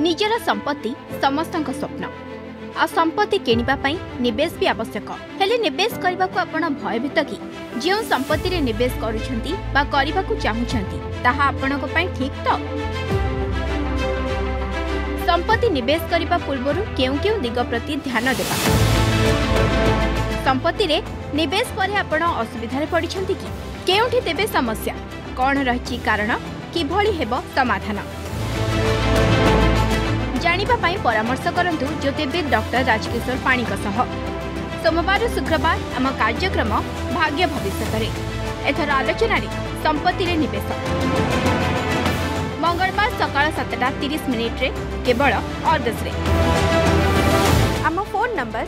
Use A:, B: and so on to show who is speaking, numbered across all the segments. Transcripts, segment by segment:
A: निजर संपत्ति समस्तक स्वप्न आ संपत्ति किनिबा पई निवेश भी आवश्यक हेले निवेश करबा को आपण भयभीत कि जो संपत्ति रे निवेश करूछंती बा करबा को चाहुछंती ताहा आपण को पई ठीक तो संपत्ति निवेश करबा पूर्व केउ केउ दिग प्रति ध्यान देबा संपत्ति रे निवेश पर आपण असुविधा रे पड़िछंती कि केउठी देबे समस्या कौन रही कारण किभली हेबो समाधान जानिबा पाई परामर्श करंतु ज्योतिर्विद डॉक्टर राजकिशोर पाणी सह सोमवार शुक्रवार आम कार्यक्रम भाग्य भविष्य एथर आलोचना संपत्ति रे निवेश मंगलवार सकाळ 7:30 रे केवल अर्गस रे आम फोन नंबर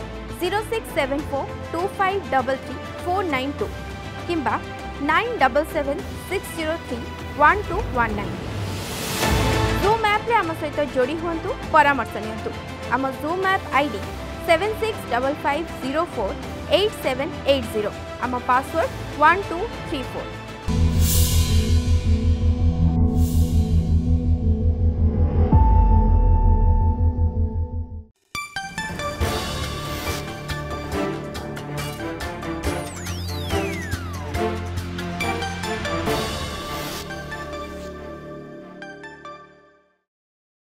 A: 067425333492 किंबा 9776031219 जूम ऐप रे आम सहित जोड़ी हुंतु परामर्श नियंतु आम जूम ऐप आईडी 7655048780 आम पासवर्ड 1234।